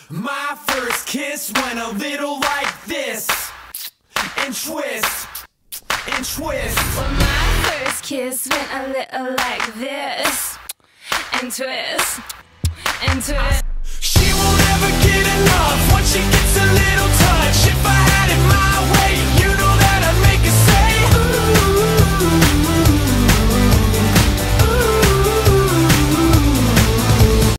My first kiss went a little like this, and twist, and twist. Well, my first kiss went a little like this, and twist, and twist. She won't ever get enough once she gets a little touch. If I